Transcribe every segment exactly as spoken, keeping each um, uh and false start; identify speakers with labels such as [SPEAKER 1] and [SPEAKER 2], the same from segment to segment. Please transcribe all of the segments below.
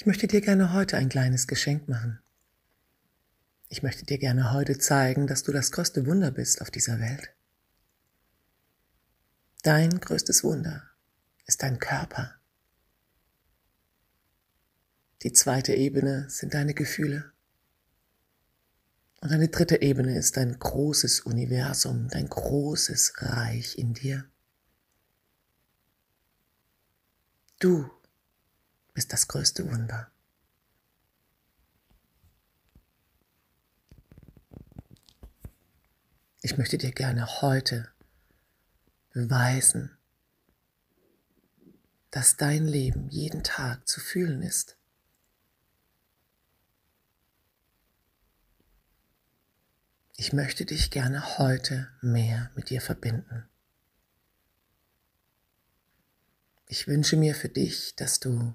[SPEAKER 1] Ich möchte dir gerne heute ein kleines Geschenk machen. Ich möchte dir gerne heute zeigen, dass du das größte Wunder bist auf dieser Welt. Dein größtes Wunder ist dein Körper. Die zweite Ebene sind deine Gefühle. Und eine dritte Ebene ist dein großes Universum, dein großes Reich in dir. Du bist das größte Wunder. Ich möchte dir gerne heute beweisen, dass dein Leben jeden Tag zu fühlen ist. Ich möchte dich gerne heute mehr mit dir verbinden. Ich wünsche mir für dich, dass du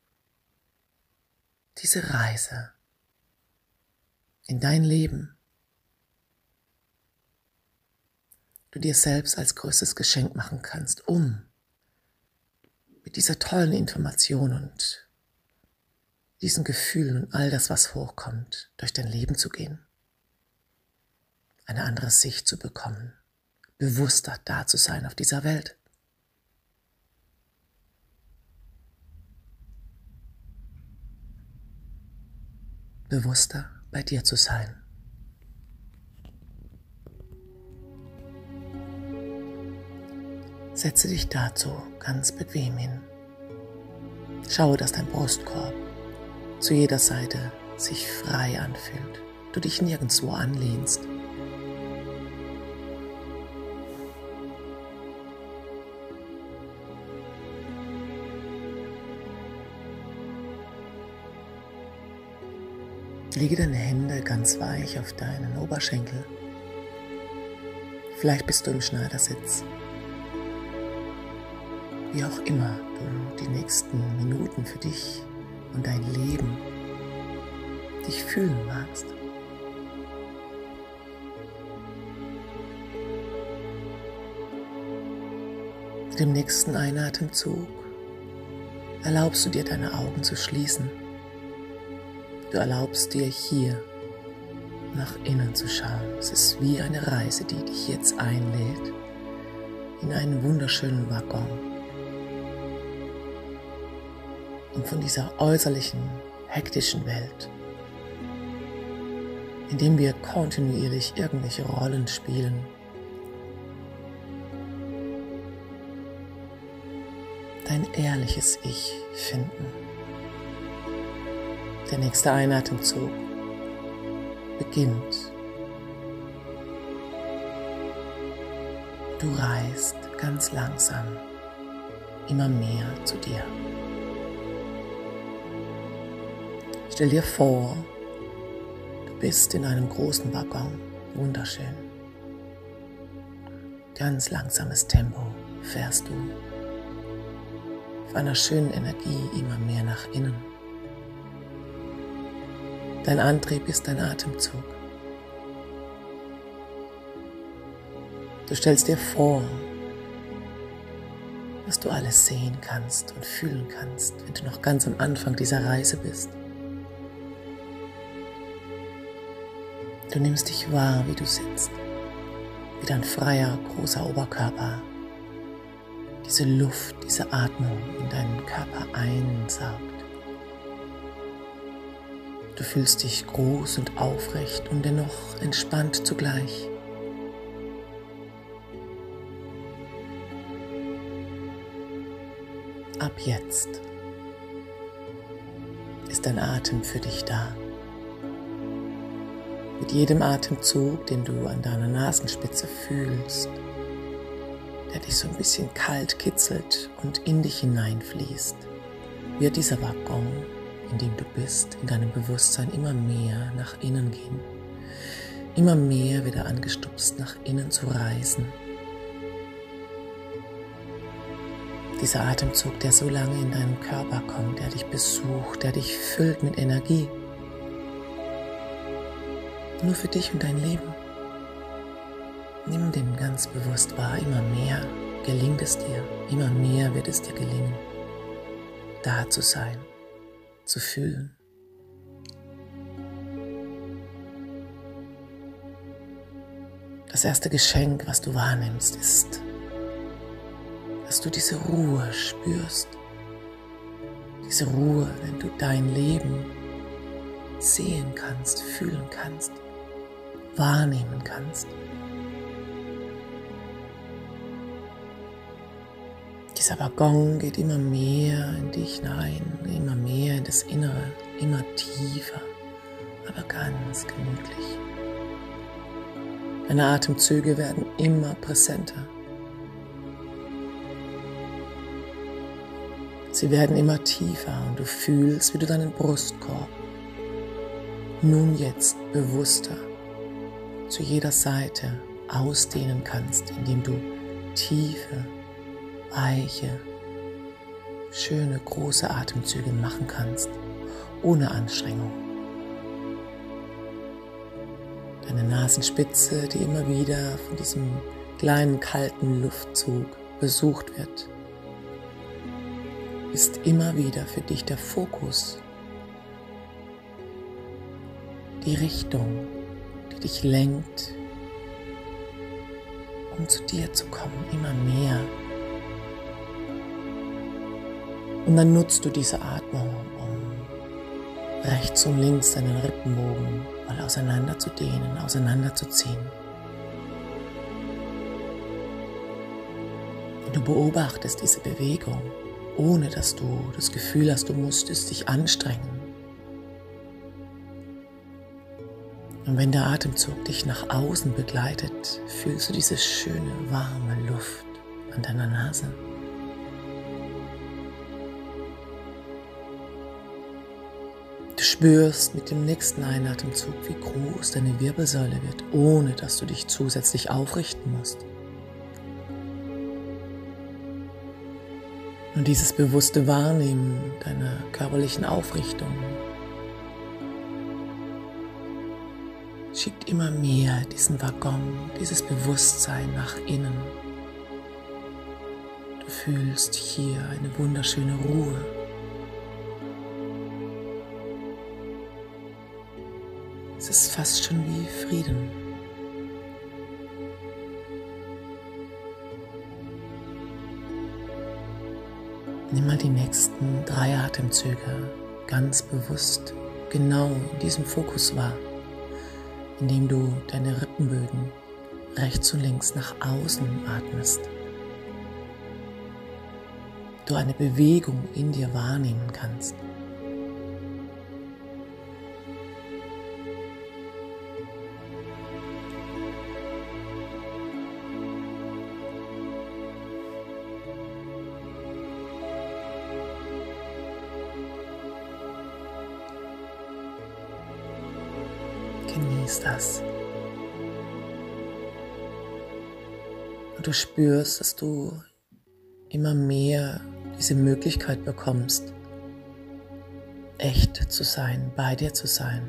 [SPEAKER 1] diese Reise in dein Leben, du dir selbst als größtes Geschenk machen kannst, um mit dieser tollen Information und diesen Gefühlen und all das, was hochkommt, durch dein Leben zu gehen, eine andere Sicht zu bekommen, bewusster da zu sein auf dieser Welt. Bewusster bei dir zu sein. Setze dich dazu ganz bequem hin. Schaue, dass dein Brustkorb zu jeder Seite sich frei anfühlt, du dich nirgendwo anlehnst. Lege deine Hände ganz weich auf deinen Oberschenkel. Vielleicht bist du im Schneidersitz. Wie auch immer du die nächsten Minuten für dich und dein Leben dich fühlen magst. Mit dem nächsten Einatemzug erlaubst du dir, deine Augen zu schließen. Du erlaubst dir, hier nach innen zu schauen. Es ist wie eine Reise, die dich jetzt einlädt in einen wunderschönen Waggon. Und von dieser äußerlichen, hektischen Welt, in dem wir kontinuierlich irgendwelche Rollen spielen, dein ehrliches Ich finden. Der nächste Einatemzug beginnt. Du reist ganz langsam immer mehr zu dir. Stell dir vor, du bist in einem großen Waggon, wunderschön. Ganz langsames Tempo fährst du auf einer schönen Energie immer mehr nach innen. Dein Antrieb ist dein Atemzug. Du stellst dir vor, was du alles sehen kannst und fühlen kannst, wenn du noch ganz am Anfang dieser Reise bist. Du nimmst dich wahr, wie du sitzt, wie dein freier, großer Oberkörper diese Luft, diese Atmung in deinen Körper einsaugt. Du fühlst dich groß und aufrecht und dennoch entspannt zugleich. Ab jetzt ist dein Atem für dich da. Mit jedem Atemzug, den du an deiner Nasenspitze fühlst, der dich so ein bisschen kalt kitzelt und in dich hineinfließt, wird dieser Waggon, in dem du bist, in deinem Bewusstsein immer mehr nach innen gehen, immer mehr wieder angestupst nach innen zu reisen. Dieser Atemzug, der so lange in deinen Körper kommt, der dich besucht, der dich füllt mit Energie, nur für dich und dein Leben. Nimm den ganz bewusst wahr, immer mehr gelingt es dir, immer mehr wird es dir gelingen, da zu sein, zu fühlen. Das erste Geschenk, was du wahrnimmst, ist, dass du diese Ruhe spürst. Diese Ruhe, wenn du dein Leben sehen kannst, fühlen kannst, wahrnehmen kannst. Dieser Waggon geht immer mehr in dich hinein, immer mehr in das Innere, immer tiefer, aber ganz gemütlich. Deine Atemzüge werden immer präsenter. Sie werden immer tiefer und du fühlst, wie du deinen Brustkorb nun jetzt bewusster zu jeder Seite ausdehnen kannst, indem du tiefe, weiche, schöne, große Atemzüge machen kannst, ohne Anstrengung. Deine Nasenspitze, die immer wieder von diesem kleinen, kalten Luftzug besucht wird, ist immer wieder für dich der Fokus, die Richtung, die dich lenkt, um zu dir zu kommen, immer mehr. Und dann nutzt du diese Atmung, um rechts und links deinen Rippenbogen mal auseinander zu dehnen, auseinanderzuziehen. Und du beobachtest diese Bewegung, ohne dass du das Gefühl hast, du musstest dich anstrengen. Und wenn der Atemzug dich nach außen begleitet, fühlst du diese schöne, warme Luft an deiner Nase. Du spürst mit dem nächsten Einatemzug, wie groß deine Wirbelsäule wird, ohne dass du dich zusätzlich aufrichten musst. Und dieses bewusste Wahrnehmen deiner körperlichen Aufrichtung schiebt immer mehr diesen Waggon, dieses Bewusstsein nach innen. Du fühlst hier eine wunderschöne Ruhe. Es ist fast schon wie Frieden. Nimm mal die nächsten drei Atemzüge ganz bewusst genau in diesem Fokus wahr, indem du deine Rippenbögen rechts und links nach außen atmest. Du eine Bewegung in dir wahrnehmen kannst. Genieß das. Und du spürst, dass du immer mehr diese Möglichkeit bekommst, echt zu sein, bei dir zu sein,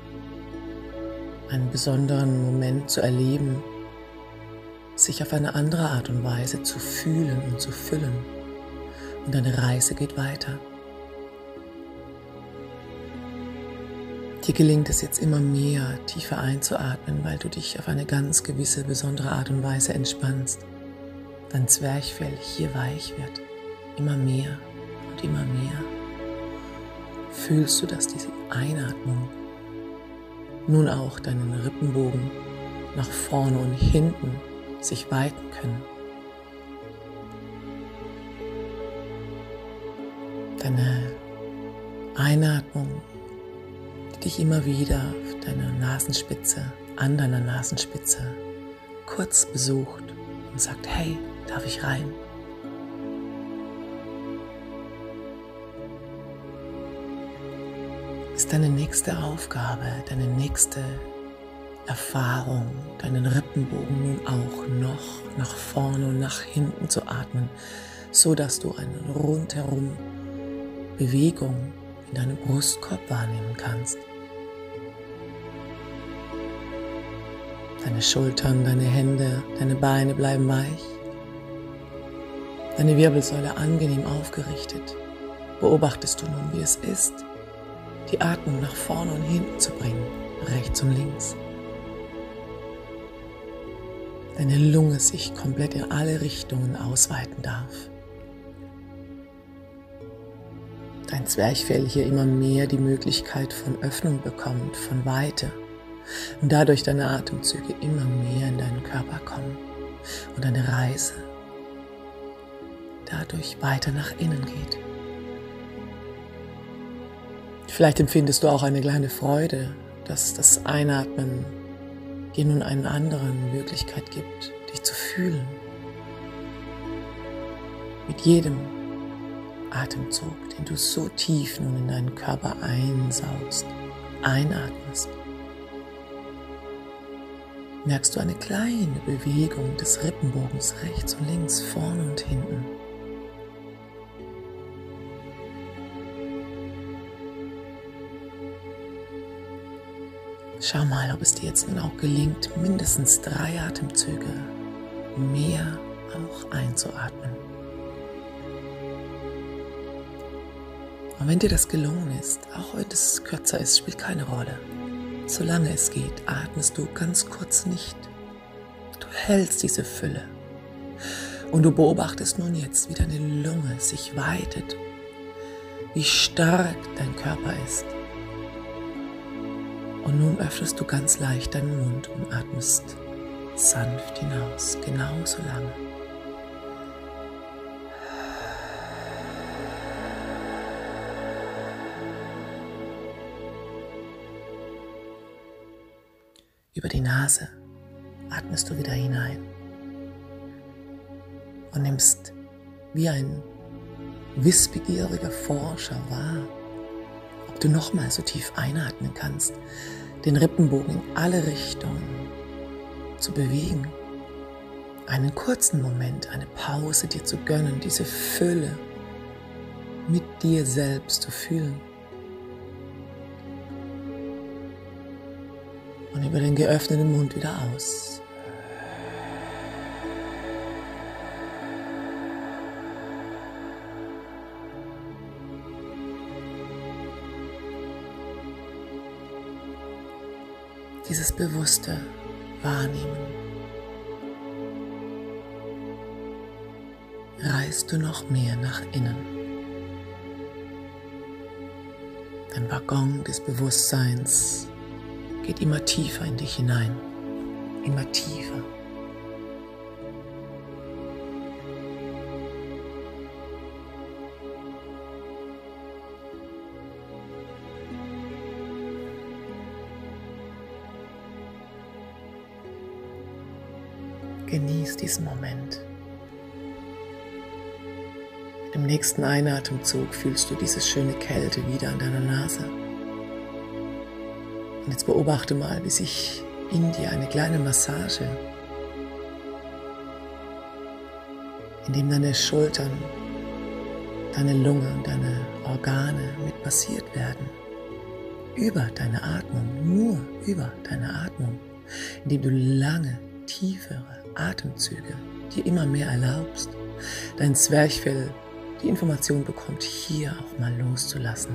[SPEAKER 1] einen besonderen Moment zu erleben, sich auf eine andere Art und Weise zu fühlen und zu füllen. Und deine Reise geht weiter. Dir gelingt es jetzt immer mehr, tiefer einzuatmen, weil du dich auf eine ganz gewisse, besondere Art und Weise entspannst. Dein Zwerchfell hier weich wird, immer mehr und immer mehr. Fühlst du, dass diese Einatmung nun auch deinen Rippenbogen nach vorne und hinten sich weiten können. Deine Einatmung, dich immer wieder auf deiner Nasenspitze, an deiner Nasenspitze kurz besucht und sagt, hey, darf ich rein? Ist deine nächste Aufgabe, deine nächste Erfahrung, deinen Rippenbogen nun auch noch nach vorne und nach hinten zu atmen, so dass du eine rundherum Bewegung in deinem Brustkorb wahrnehmen kannst. Deine Schultern, deine Hände, deine Beine bleiben weich. Deine Wirbelsäule angenehm aufgerichtet. Beobachtest du nun, wie es ist, die Atmung nach vorne und hinten zu bringen, rechts und links. Deine Lunge sich komplett in alle Richtungen ausweiten darf. Dein Zwerchfell hier immer mehr die Möglichkeit von Öffnung bekommt, von Weite und dadurch deine Atemzüge immer mehr in deinen Körper kommen und deine Reise dadurch weiter nach innen geht. Vielleicht empfindest du auch eine kleine Freude, dass das Einatmen dir nun eine andere Möglichkeit gibt, dich zu fühlen. Mit jedem Atemzug, den du so tief nun in deinen Körper einsaugst, einatmest, merkst du eine kleine Bewegung des Rippenbogens rechts und links, vorne und hinten. Schau mal, ob es dir jetzt nun auch gelingt, mindestens drei Atemzüge mehr auch einzuatmen. Und wenn dir das gelungen ist, auch wenn es kürzer ist, spielt keine Rolle. Solange es geht, atmest du ganz kurz nicht. Du hältst diese Fülle und du beobachtest nun jetzt, wie deine Lunge sich weitet, wie stark dein Körper ist. Und nun öffnest du ganz leicht deinen Mund und atmest sanft hinaus, genauso lange. Über die Nase atmest du wieder hinein und nimmst wie ein wissbegieriger Forscher wahr, ob du nochmal so tief einatmen kannst, den Rippenbogen in alle Richtungen zu bewegen, einen kurzen Moment, eine Pause dir zu gönnen, diese Fülle mit dir selbst zu fühlen. Und über den geöffneten Mund wieder aus. Dieses bewusste Wahrnehmen reist du noch mehr nach innen. Dein Waggon des Bewusstseins geht immer tiefer in dich hinein, immer tiefer. Genieß diesen Moment. Im nächsten Einatemzug fühlst du diese schöne Kälte wieder an deiner Nase. Und jetzt beobachte mal, wie sich in dir eine kleine Massage, in dem deine Schultern, deine Lunge und deine Organe mit massiert werden. Über deine Atmung, nur über deine Atmung, indem du lange, tiefere Atemzüge dir immer mehr erlaubst, dein Zwerchfell die Information bekommt, hier auch mal loszulassen.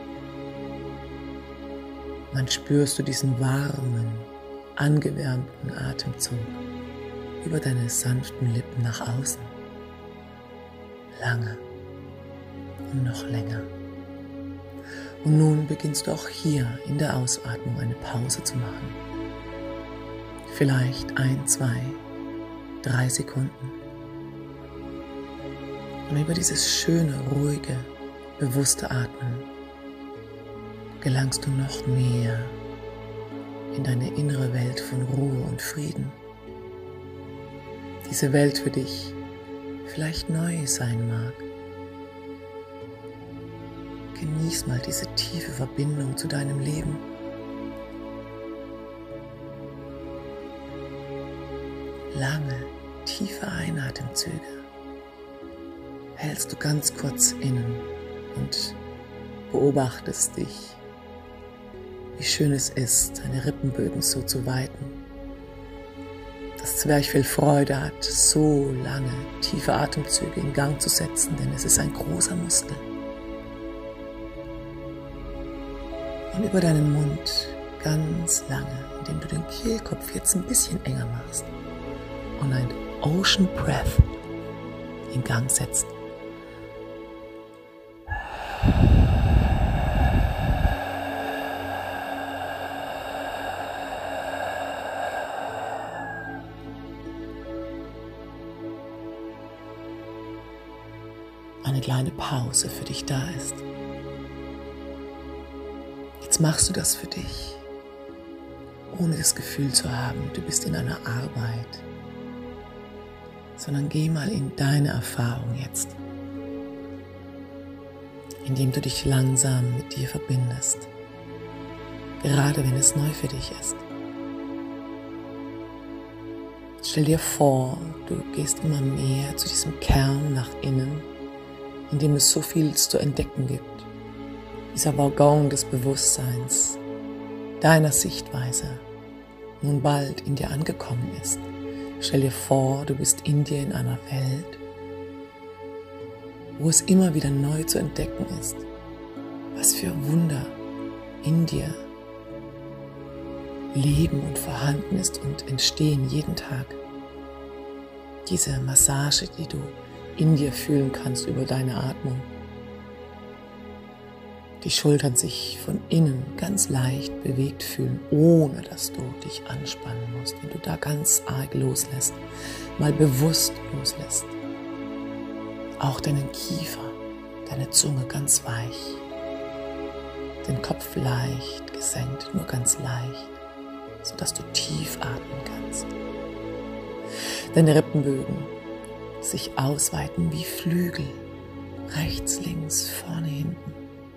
[SPEAKER 1] Und dann spürst du diesen warmen, angewärmten Atemzug über deine sanften Lippen nach außen. Lange und noch länger. Und nun beginnst du auch hier in der Ausatmung eine Pause zu machen. Vielleicht ein, zwei, drei Sekunden. Und über dieses schöne, ruhige, bewusste Atmen gelangst du noch mehr in deine innere Welt von Ruhe und Frieden. Diese Welt für dich vielleicht neu sein mag. Genieß mal diese tiefe Verbindung zu deinem Leben. Lange, tiefe Einatemzüge hältst du ganz kurz innen und beobachtest dich, wie schön es ist, deine Rippenbögen so zu weiten. Das Zwerchfell Freude hat, so lange tiefe Atemzüge in Gang zu setzen, denn es ist ein großer Muskel. und über deinen Mund ganz lange, indem du den Kehlkopf jetzt ein bisschen enger machst und ein Ocean Breath in Gang setzt. Eine kleine Pause für dich da ist. Jetzt machst du das für dich, ohne das Gefühl zu haben, du bist in einer Arbeit, sondern geh mal in deine Erfahrung jetzt, indem du dich langsam mit dir verbindest, gerade wenn es neu für dich ist. Stell dir vor, du gehst immer mehr zu diesem Kern nach innen, in dem es so viel zu entdecken gibt. Dieser Waggon des Bewusstseins, deiner Sichtweise, nun bald in dir angekommen ist. Stell dir vor, du bist in dir in einer Welt, wo es immer wieder neu zu entdecken ist. Was für Wunder in dir leben und vorhanden ist und entstehen jeden Tag. Diese Massage, die du in dir fühlen kannst über deine Atmung. Die Schultern sich von innen ganz leicht bewegt fühlen, ohne dass du dich anspannen musst. Wenn du da ganz arg loslässt, mal bewusst loslässt. Auch deinen Kiefer, deine Zunge ganz weich. Den Kopf leicht gesenkt, nur ganz leicht, sodass du tief atmen kannst. Deine Rippenbögen sich ausweiten wie Flügel, rechts, links, vorne, hinten.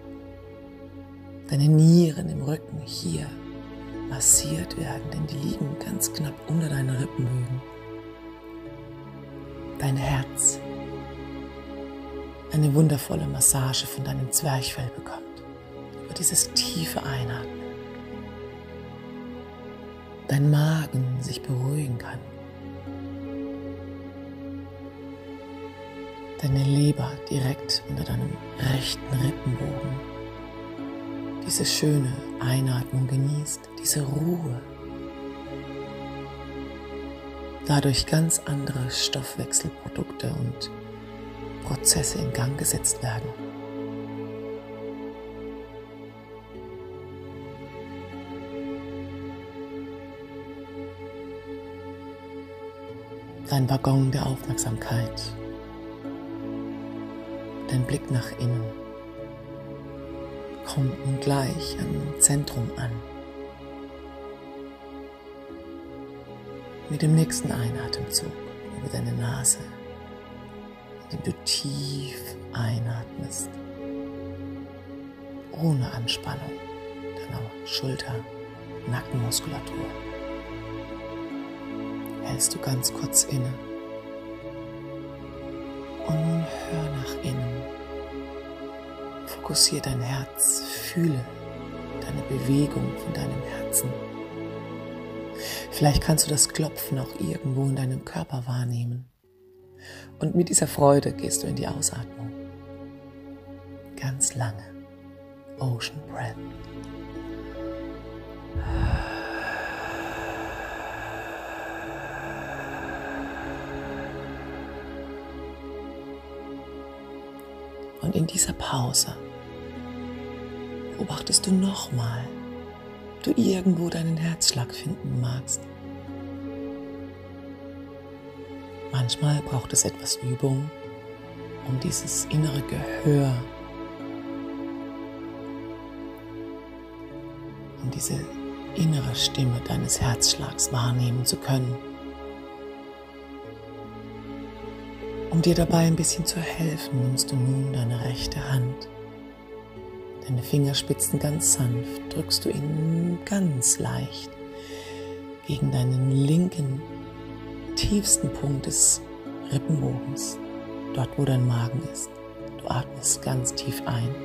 [SPEAKER 1] Deine Nieren im Rücken hier massiert werden, denn die liegen ganz knapp unter deinen Rippenbögen. Dein Herz eine wundervolle Massage von deinem Zwerchfell bekommt, über dieses tiefe Einatmen. Dein Magen sich beruhigen kann. Deine Leber direkt unter deinem rechten Rippenbogen diese schöne Einatmung genießt, diese Ruhe. Dadurch ganz andere Stoffwechselprodukte und Prozesse in Gang gesetzt werden. Dein Waggon der Aufmerksamkeit. Dein Blick nach innen kommt nun gleich am Zentrum an. Mit dem nächsten Einatemzug über deine Nase, indem du tief einatmest, ohne Anspannung deiner Schulter- und Nackenmuskulatur. Hältst du ganz kurz inne und nun hör nach innen. Fokussiere dein Herz, fühle deine Bewegung von deinem Herzen. Vielleicht kannst du das Klopfen auch irgendwo in deinem Körper wahrnehmen. Und mit dieser Freude gehst du in die Ausatmung. Ganz lange. Ocean Breath. Und in dieser Pause beobachtest du nochmal, ob du irgendwo deinen Herzschlag finden magst. Manchmal braucht es etwas Übung, um dieses innere Gehör, um diese innere Stimme deines Herzschlags wahrnehmen zu können. Um dir dabei ein bisschen zu helfen, nimmst du nun deine rechte Hand. Deine Fingerspitzen ganz sanft drückst du ihn ganz leicht gegen deinen linken, tiefsten Punkt des Rippenbogens, dort wo dein Magen ist. Du atmest ganz tief ein.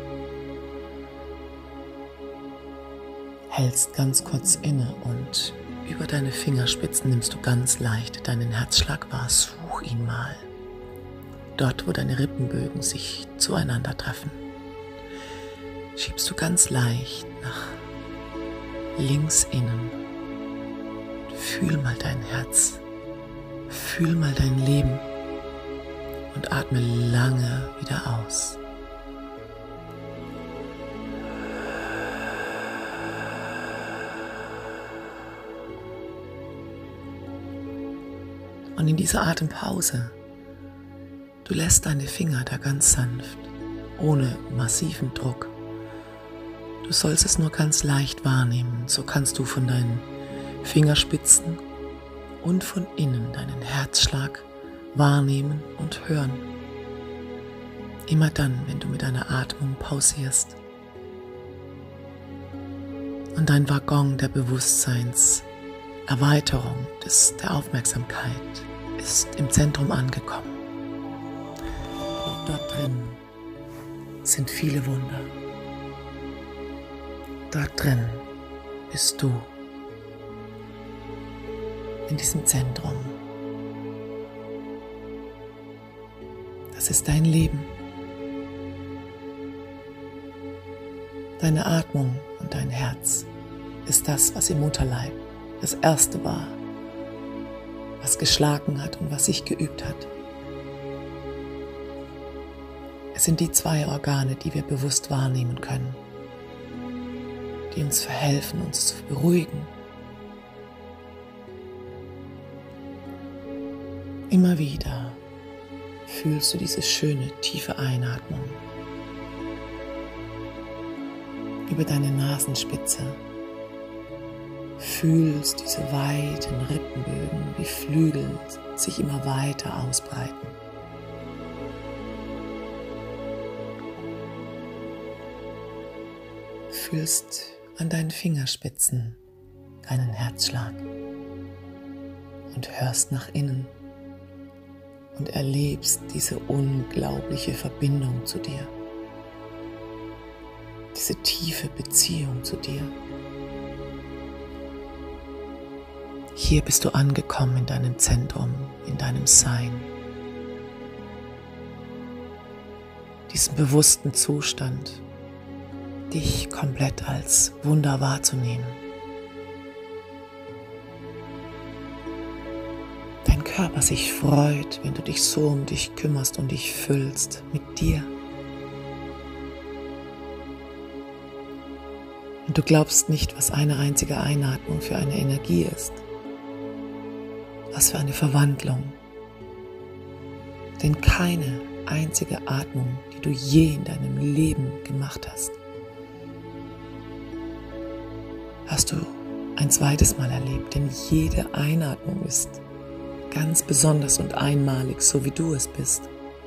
[SPEAKER 1] Hältst ganz kurz inne und über deine Fingerspitzen nimmst du ganz leicht deinen Herzschlag wahr. Such ihn mal. Dort, wo deine Rippenbögen sich zueinander treffen. schiebst du ganz leicht nach links innen. Fühl mal dein Herz, fühl mal dein Leben und atme lange wieder aus. Und in dieser Atempause, du lässt deine Finger da ganz sanft, ohne massiven Druck. Du sollst es nur ganz leicht wahrnehmen, so kannst du von deinen Fingerspitzen und von innen deinen Herzschlag wahrnehmen und hören. Immer dann, wenn du mit deiner Atmung pausierst. Und dein Waggon der Bewusstseinserweiterung, des, der Aufmerksamkeit, ist im Zentrum angekommen. Und dort drin sind viele Wunder. Dort drin bist du. In diesem Zentrum. Das ist dein Leben. Deine Atmung und dein Herz ist das, was im Mutterleib das Erste war, was geschlagen hat und was sich geübt hat. Es sind die zwei Organe, die wir bewusst wahrnehmen können, die uns verhelfen, uns zu beruhigen. Immer wieder fühlst du diese schöne, tiefe Einatmung über deine Nasenspitze. Fühlst diese weiten Rippenbögen wie Flügel sich immer weiter ausbreiten. Fühlst an deinen Fingerspitzen deinen Herzschlag und hörst nach innen. Und erlebst diese unglaubliche Verbindung zu dir, diese tiefe Beziehung zu dir. Hier bist du angekommen in deinem Zentrum, in deinem Sein, diesen bewussten Zustand, dich komplett als Wunder wahrzunehmen. Dein Körper sich freut, wenn du dich so um dich kümmerst und dich füllst mit dir. Und du glaubst nicht, was eine einzige Einatmung für eine Energie ist. Was für eine Verwandlung. Denn keine einzige Atmung, die du je in deinem Leben gemacht hast, hast du ein zweites Mal erlebt. Denn jede Einatmung ist ganz besonders und einmalig, so wie du es bist.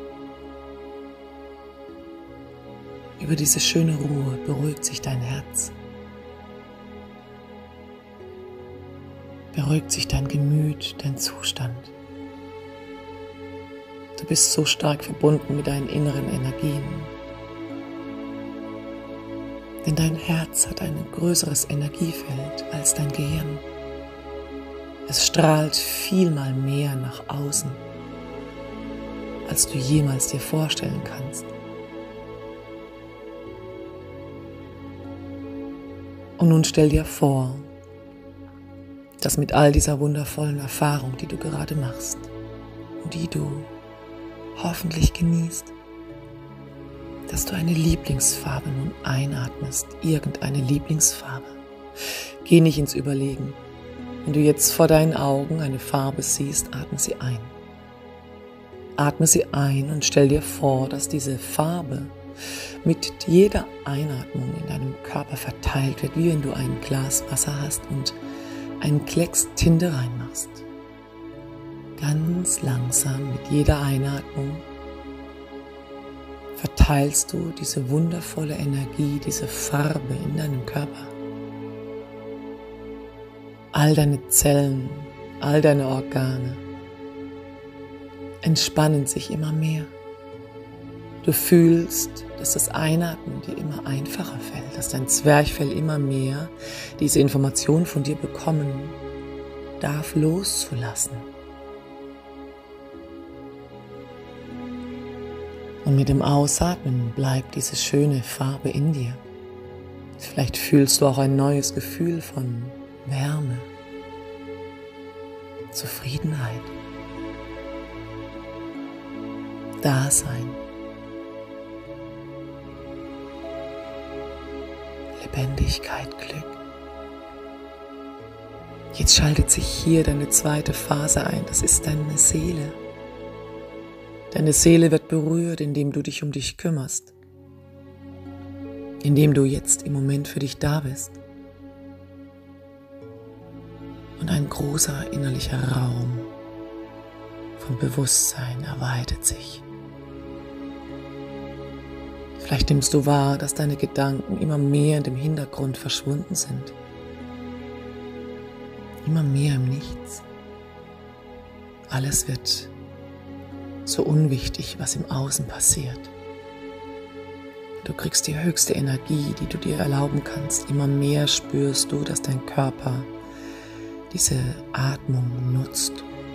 [SPEAKER 1] Über diese schöne Ruhe beruhigt sich dein Herz. Beruhigt sich dein Gemüt, dein Zustand. Du bist so stark verbunden mit deinen inneren Energien. Denn dein Herz hat ein größeres Energiefeld als dein Gehirn. Es strahlt vielmal mehr nach außen, als du jemals dir vorstellen kannst. Und nun stell dir vor, dass mit all dieser wundervollen Erfahrung, die du gerade machst und die du hoffentlich genießt, dass du eine Lieblingsfarbe nun einatmest, irgendeine Lieblingsfarbe. Geh nicht ins Überlegen. Wenn du jetzt vor deinen Augen eine Farbe siehst, atme sie ein. Atme sie ein und stell dir vor, dass diese Farbe mit jeder Einatmung in deinem Körper verteilt wird, wie wenn du ein Glas Wasser hast und einen Klecks Tinte reinmachst. Ganz langsam mit jeder Einatmung verteilst du diese wundervolle Energie, diese Farbe in deinem Körper. All deine Zellen, all deine Organe entspannen sich immer mehr. Du fühlst, dass das Einatmen dir immer einfacher fällt, dass dein Zwerchfell immer mehr diese Information von dir bekommen darf, loszulassen. Und mit dem Ausatmen bleibt diese schöne Farbe in dir. Vielleicht fühlst du auch ein neues Gefühl von Wärme, Zufriedenheit, Dasein, Lebendigkeit, Glück. Jetzt schaltet sich hier deine zweite Phase ein, das ist deine Seele. Deine Seele wird berührt, indem du dich um dich kümmerst, indem du jetzt im Moment für dich da bist. Und ein großer innerlicher Raum von Bewusstsein erweitert sich. Vielleicht nimmst du wahr, dass deine Gedanken immer mehr in dem Hintergrund verschwunden sind. Immer mehr im Nichts. Alles wird so unwichtig, was im Außen passiert. Du kriegst die höchste Energie, die du dir erlauben kannst. Immer mehr spürst du, dass dein Körper diese Atmung nutzt.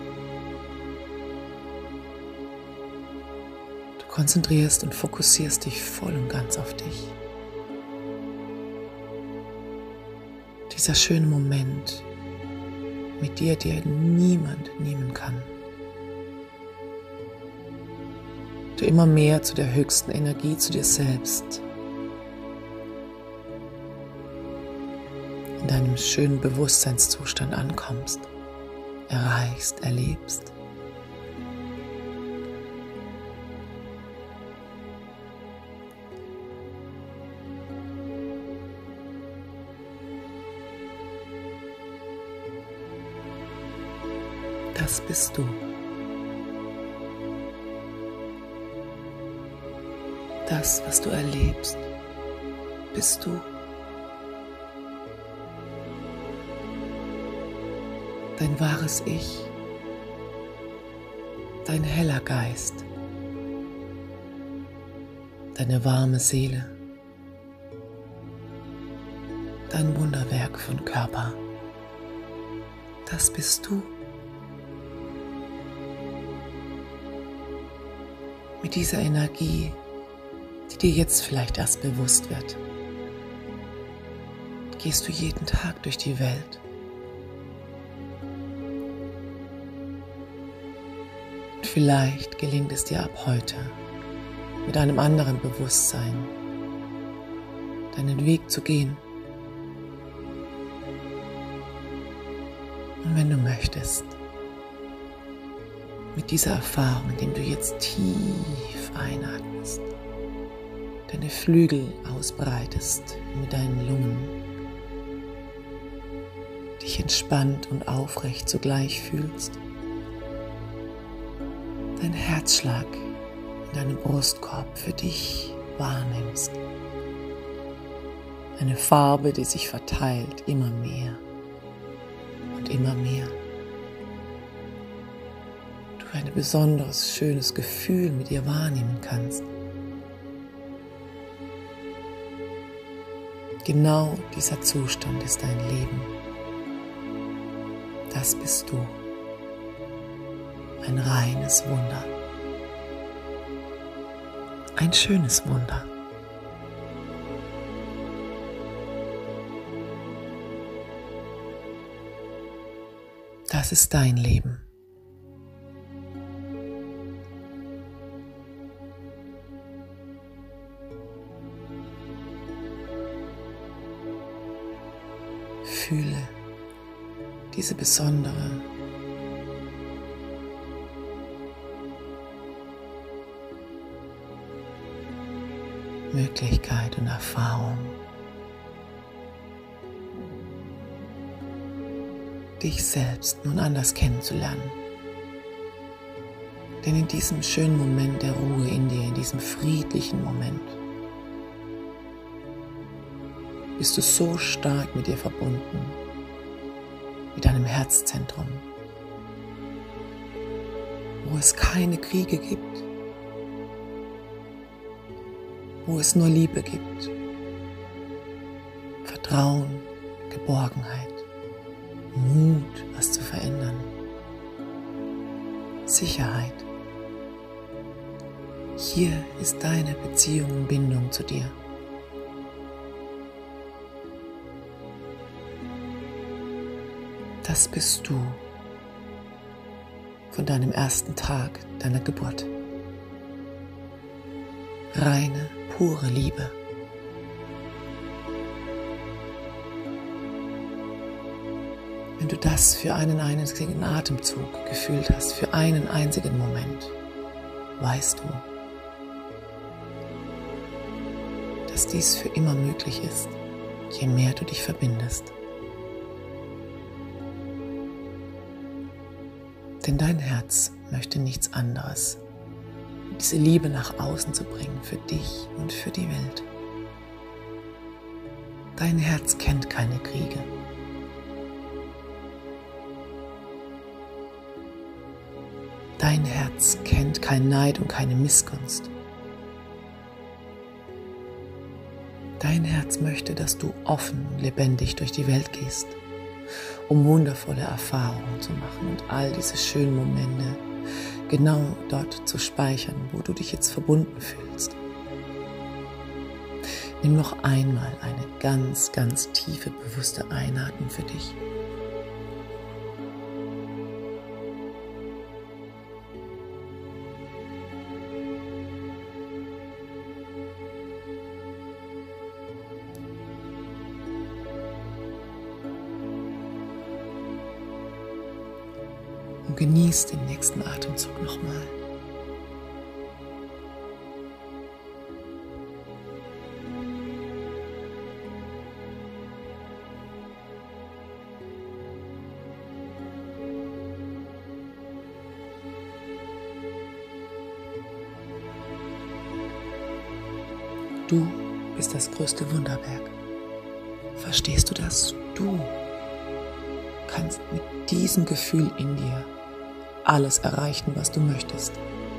[SPEAKER 1] Du konzentrierst und fokussierst dich voll und ganz auf dich. Dieser schöne Moment mit dir, dir niemand nehmen kann. Du immer mehr zu der höchsten Energie, zu dir selbst, in deinem schönen Bewusstseinszustand ankommst, erreichst, erlebst. Das bist du. Das, was du erlebst, bist du. Dein wahres Ich, dein heller Geist, deine warme Seele, dein Wunderwerk von Körper. Das bist du. Mit dieser Energie, die dir jetzt vielleicht erst bewusst wird, gehst du jeden Tag durch die Welt. Und vielleicht gelingt es dir ab heute, mit einem anderen Bewusstsein deinen Weg zu gehen. Und wenn du möchtest, mit dieser Erfahrung, indem du jetzt tief einatmest, deine Flügel ausbreitest mit deinen Lungen, dich entspannt und aufrecht zugleich fühlst, dein Herzschlag in deinem Brustkorb für dich wahrnimmst, eine Farbe, die sich verteilt, immer mehr und immer mehr. Du ein besonderes, schönes Gefühl mit dir wahrnehmen kannst. Genau dieser Zustand ist dein Leben. Das bist du. Ein reines Wunder. Ein schönes Wunder. Das ist dein Leben. Fühle diese besondere Möglichkeit und Erfahrung, dich selbst nun anders kennenzulernen. Denn in diesem schönen Moment der Ruhe in dir, in diesem friedlichen Moment, bist du so stark mit dir verbunden, mit deinem Herzzentrum, wo es keine Kriege gibt, wo es nur Liebe gibt, Vertrauen, Geborgenheit, Mut, was zu verändern, Sicherheit. Hier ist deine Beziehung und Bindung zu dir. Das bist du von deinem ersten Tag deiner Geburt. Reine, pure Liebe. Wenn du das für einen einzigen Atemzug gefühlt hast, für einen einzigen Moment, weißt du, dass dies für immer möglich ist, je mehr du dich verbindest. Denn dein Herz möchte nichts anderes, diese Liebe nach außen zu bringen für dich und für die Welt. Dein Herz kennt keine Kriege. Dein Herz kennt keinen Neid und keine Missgunst. Dein Herz möchte, dass du offen und lebendig durch die Welt gehst, um wundervolle Erfahrungen zu machen und all diese schönen Momente genau dort zu speichern, wo du dich jetzt verbunden fühlst. Nimm noch einmal eine ganz, ganz tiefe, bewusste Einatmung für dich. Und genieß den nächsten Atemzug nochmal. Du bist das größte Wunderwerk. Verstehst du das? Du kannst mit diesem Gefühl in dir alles erreichen, was du möchtest.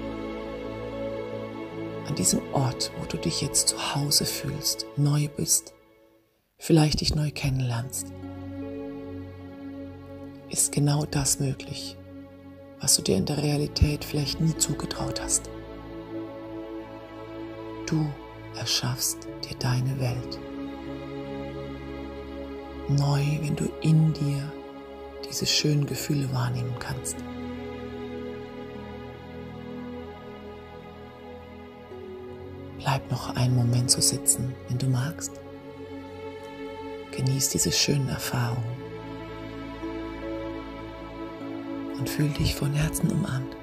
[SPEAKER 1] An diesem Ort, wo du dich jetzt zu Hause fühlst, neu bist, vielleicht dich neu kennenlernst, ist genau das möglich, was du dir in der Realität vielleicht nie zugetraut hast. Du erschaffst dir deine Welt. Neu, wenn du in dir diese schönen Gefühle wahrnehmen kannst. Bleib noch einen Moment so sitzen, wenn du magst. Genieß diese schönen Erfahrungen und fühl dich von Herzen umarmt.